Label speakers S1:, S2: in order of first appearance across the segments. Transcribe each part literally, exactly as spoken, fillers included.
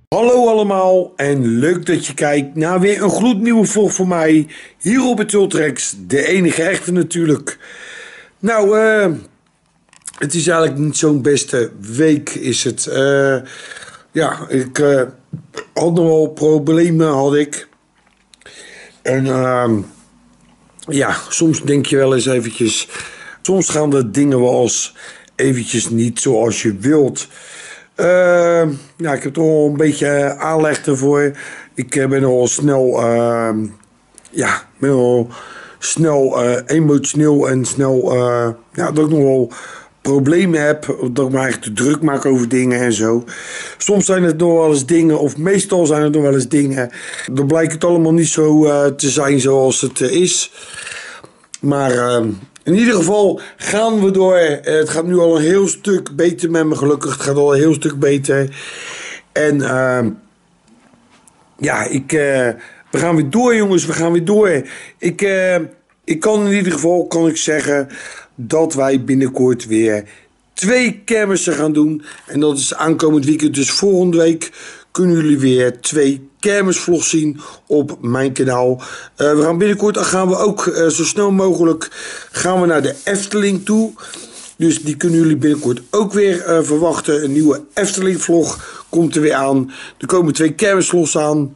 S1: Hallo allemaal en leuk dat je kijkt naar weer een gloednieuwe vlog van mij hier op het Ultrex, de enige echte natuurlijk. Nou, uh, het is eigenlijk niet zo'n beste week is het. Uh, ja, ik uh, had nog wel problemen had ik. En uh, ja, soms denk je wel eens eventjes, soms gaan de dingen wel eens eventjes niet zoals je wilt. Uh, ja, ik heb toch wel een beetje aanleg ervoor. Ik uh, ben al snel, uh, ja, ben al snel uh, emotioneel en snel, uh, ja, dat ik nog wel problemen heb, dat ik me eigenlijk te druk maak over dingen en zo. Soms zijn het nog wel eens dingen, of meestal zijn het nog wel eens dingen, dan blijkt het allemaal niet zo uh, te zijn zoals het uh, is. Maar uh, in ieder geval gaan we door. Het gaat nu al een heel stuk beter met me, gelukkig. Het gaat al een heel stuk beter. En uh, ja, ik, uh, we gaan weer door, jongens. We gaan weer door. Ik, uh, ik kan in ieder geval kan ik zeggen dat wij binnenkort weer twee kermissen gaan doen. En dat is aankomend weekend. Dus volgende week kunnen jullie weer twee kermisvlogs zien op mijn kanaal. Uh, we gaan binnenkort gaan we ook uh, zo snel mogelijk gaan we naar de Efteling toe. Dus die kunnen jullie binnenkort ook weer uh, verwachten. Een nieuwe Efteling vlog komt er weer aan. Er komen twee kermisvlogs aan.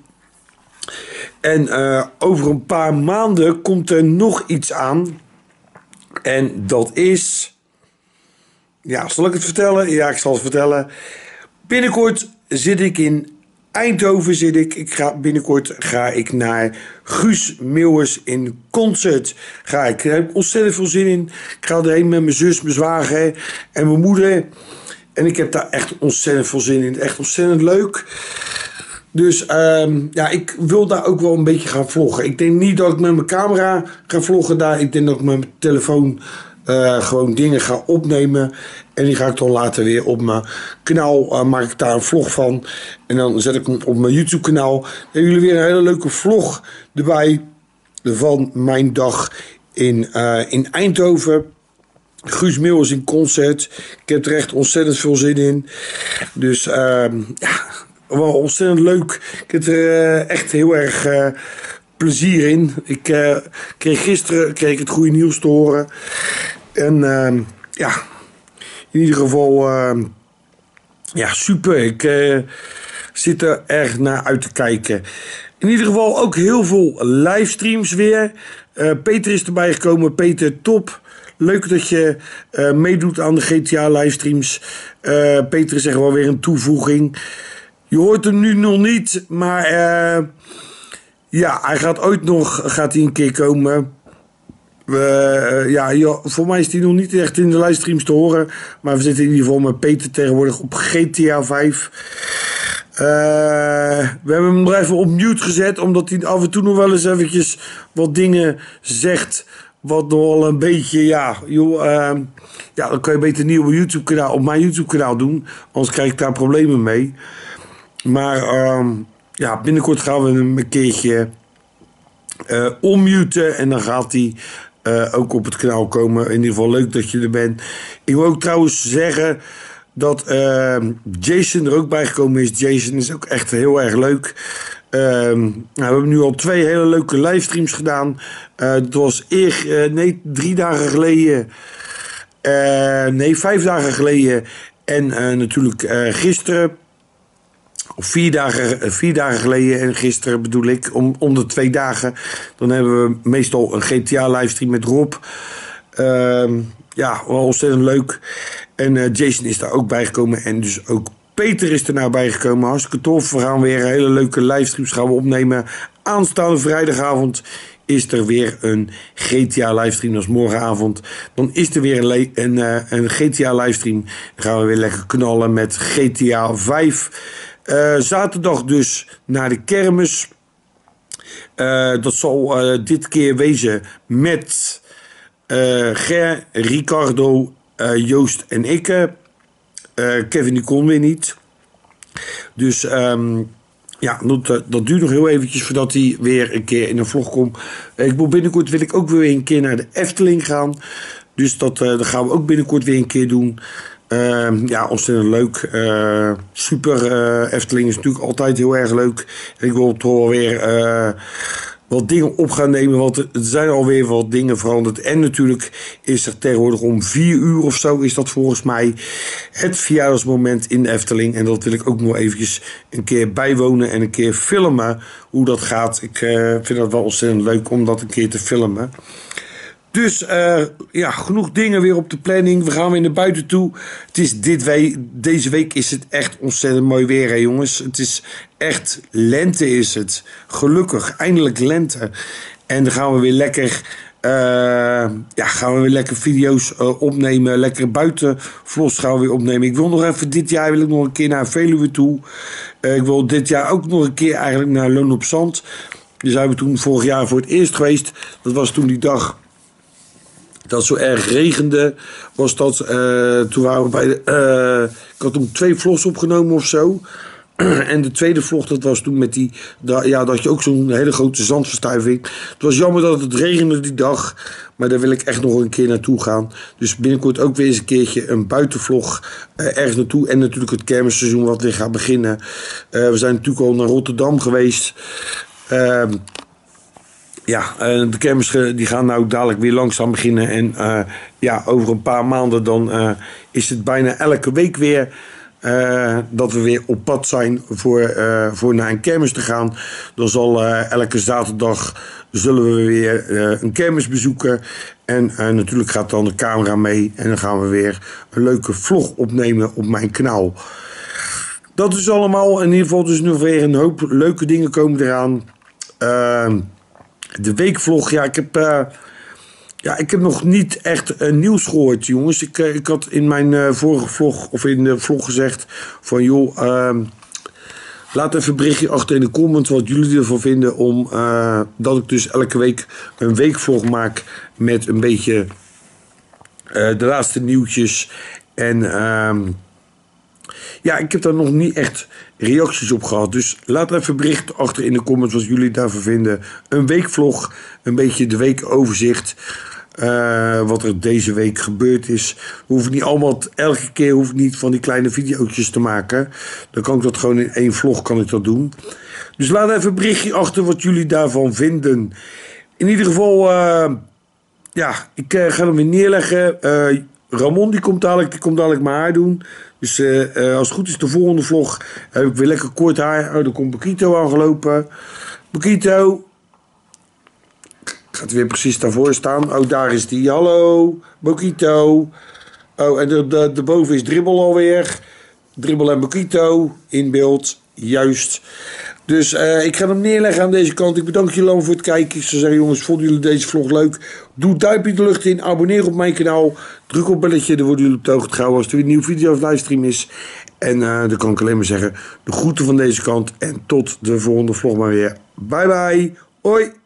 S1: En uh, over een paar maanden komt er nog iets aan. En dat is... Ja, zal ik het vertellen? Ja, ik zal het vertellen. Binnenkort zit ik in Eindhoven zit ik. Ik ga binnenkort ga ik naar Guus Meeuwis in concert. Ga ik. Daar heb ik ontzettend veel zin in. Ik ga erheen met mijn zus, mijn zwager en mijn moeder. En ik heb daar echt ontzettend veel zin in. Echt ontzettend leuk. Dus um, ja, ik wil daar ook wel een beetje gaan vloggen. Ik denk niet dat ik met mijn camera ga vloggen daar. Ik denk dat ik met mijn telefoon uh, gewoon dingen ga opnemen. En die ga ik dan later weer op mijn kanaal, uh, maak ik daar een vlog van. En dan zet ik hem op mijn YouTube kanaal. Dan hebben jullie weer een hele leuke vlog erbij van mijn dag in, uh, in Eindhoven. Guus Meeuwis in concert. Ik heb er echt ontzettend veel zin in. Dus uh, ja, wel ontzettend leuk. Ik heb er uh, echt heel erg uh, plezier in. Ik uh, kreeg gisteren kreeg ik het goede nieuws te horen. En uh, ja... In ieder geval, uh, ja, super. Ik uh, zit er erg naar uit te kijken. In ieder geval ook heel veel livestreams weer. Uh, Peter is erbij gekomen. Peter, top. Leuk dat je uh, meedoet aan de G T A livestreams. Uh, Peter is echt wel weer een toevoeging. Je hoort hem nu nog niet, maar uh, ja, hij gaat ooit nog gaat hij een keer komen. Uh, ja, ja, voor mij is die nog niet echt in de livestreams te horen. Maar we zitten in ieder geval met Peter tegenwoordig op G T A vijf. Uh, we hebben hem nog even op mute gezet. Omdat hij af en toe nog wel eens eventjes wat dingen zegt. Wat nog wel een beetje, ja, joh, uh, ja, dan kan je beter niet op, YouTube kanaal, op mijn YouTube kanaal doen. Anders krijg ik daar problemen mee. Maar uh, ja, binnenkort gaan we hem een keertje uh, onmuten. En dan gaat hij Uh, ook op het kanaal komen. In ieder geval leuk dat je er bent. Ik wil ook trouwens zeggen dat uh, Jason er ook bij gekomen is. Jason is ook echt heel erg leuk. Uh, nou, we hebben nu al twee hele leuke livestreams gedaan. Uh, het was eer, uh, nee, drie dagen geleden. Uh, nee, vijf dagen geleden. En uh, natuurlijk uh, gisteren. Of vier dagen, vier dagen geleden en gisteren bedoel ik, om, om de twee dagen. Dan hebben we meestal een G T A livestream met Rob. Uh, ja, wel ontzettend leuk. En uh, Jason is daar ook bijgekomen en dus ook Peter is er nou bijgekomen. Hartstikke tof. We gaan weer hele leuke livestreams gaan we opnemen. Aanstaande vrijdagavond is er weer een G T A livestream. Dat is morgenavond. Dan is er weer een, een, uh, een G T A livestream. Dan gaan we weer lekker knallen met G T A vijf. Uh, zaterdag dus naar de kermis. Uh, dat zal uh, dit keer wezen met uh, Ger, Ricardo, uh, Joost en ik. Uh, Kevin die kon weer niet. Dus um, ja, dat, dat duurt nog heel eventjes voordat hij weer een keer in een vlog komt. Uh, ik wil binnenkort wil ik ook weer een keer naar de Efteling gaan. Dus dat, uh, dat gaan we ook binnenkort weer een keer doen. Uh, ja, ontzettend leuk. Uh, super. Uh, Efteling is natuurlijk altijd heel erg leuk. En ik wil toch wel weer uh, wat dingen op gaan nemen. Want er zijn alweer wat dingen veranderd. En natuurlijk is er tegenwoordig om vier uur of zo is dat volgens mij het verjaardagsmoment in de Efteling. En dat wil ik ook nog eventjes een keer bijwonen en een keer filmen hoe dat gaat. Ik uh, vind dat wel ontzettend leuk om dat een keer te filmen. Dus uh, ja, genoeg dingen weer op de planning. We gaan weer naar buiten toe. Het is dit week, deze week is het echt ontzettend mooi weer, hè, jongens. Het is echt lente is het. Gelukkig, eindelijk lente. En dan gaan we weer lekker, uh, ja, gaan we weer lekker video's uh, opnemen. Lekker buitenvlogs gaan we weer opnemen. Ik wil nog even dit jaar wil ik nog een keer naar Veluwe toe. Uh, ik wil dit jaar ook nog een keer eigenlijk naar Loon op Zand. Daar zijn we toen vorig jaar voor het eerst geweest. Dat was toen die dag dat het zo erg regende, was dat, uh, toen waren we bij de, uh, ik had toen twee vlogs opgenomen of zo. En de tweede vlog, dat was toen met die, da, ja, dat je ook zo'n hele grote zandverstuiving. Het was jammer dat het regende die dag, maar daar wil ik echt nog een keer naartoe gaan. Dus binnenkort ook weer eens een keertje een buitenvlog uh, ergens naartoe. En natuurlijk het kermisseizoen wat weer gaat beginnen. Uh, we zijn natuurlijk al naar Rotterdam geweest. Uh, Ja, de kermis die gaan nou dadelijk weer langzaam beginnen. En uh, ja, over een paar maanden dan uh, is het bijna elke week weer uh, dat we weer op pad zijn voor, uh, voor naar een kermis te gaan. Dan zal uh, elke zaterdag zullen we weer uh, een kermis bezoeken. En uh, natuurlijk gaat dan de camera mee. En dan gaan we weer een leuke vlog opnemen op mijn kanaal. Dat is allemaal. In ieder geval dus nog weer een hoop leuke dingen komen eraan. Uh, De weekvlog, ja, ik heb, uh, ja, ik heb nog niet echt uh, nieuws gehoord, jongens. Ik, uh, ik had in mijn uh, vorige vlog, of in de vlog gezegd van, joh, uh, laat even een berichtje achter in de comments wat jullie ervan vinden. Om, uh, dat ik dus elke week een weekvlog maak met een beetje uh, de laatste nieuwtjes. En uh, ja, ik heb daar nog niet echt reacties op gehad. Dus laat even bericht achter in de comments wat jullie daarvan vinden. Een weekvlog, een beetje de weekoverzicht. Uh, wat er deze week gebeurd is. Hoef niet allemaal, elke keer hoef ik niet van die kleine video's te maken. Dan kan ik dat gewoon in één vlog kan ik dat doen. Dus laat even een berichtje achter wat jullie daarvan vinden. In ieder geval, uh, ja, ik uh, ga hem weer neerleggen. Uh, Ramon die komt dadelijk, die komt dadelijk mijn haar doen. Dus uh, uh, als het goed is de volgende vlog heb ik weer lekker kort haar. Oh, dan komt Bokito aangelopen. Bokito. Gaat weer precies daarvoor staan. Oh, daar is die. Hallo, Bokito. Oh, en de, de, de boven is Dribbel alweer. Dribbel en Bokito in beeld. Juist. Dus uh, ik ga hem neerleggen aan deze kant. Ik bedank jullie allemaal voor het kijken. Ik zou zeggen, jongens, vonden jullie deze vlog leuk? Doe duimpje de lucht in. Abonneer op mijn kanaal. Druk op belletje. Dan worden jullie op de hoogte gehouden als er weer een nieuwe video of livestream is. En uh, dan kan ik alleen maar zeggen, de groeten van deze kant. En tot de volgende vlog maar weer. Bye bye. Hoi.